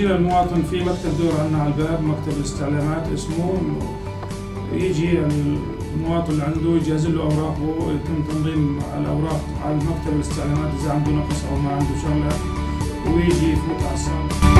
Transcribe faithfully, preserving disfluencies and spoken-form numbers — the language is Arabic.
بيجينا المواطن في مكتب دور عنا على الباب، مكتب الاستعلامات اسمه، يجي يعني المواطن اللي عنده يجهز له اوراقه، يتم تنظيم الاوراق على مكتب الاستعلامات اذا عنده نقص او ما عنده شغله، ويجي يفوت على الصالة.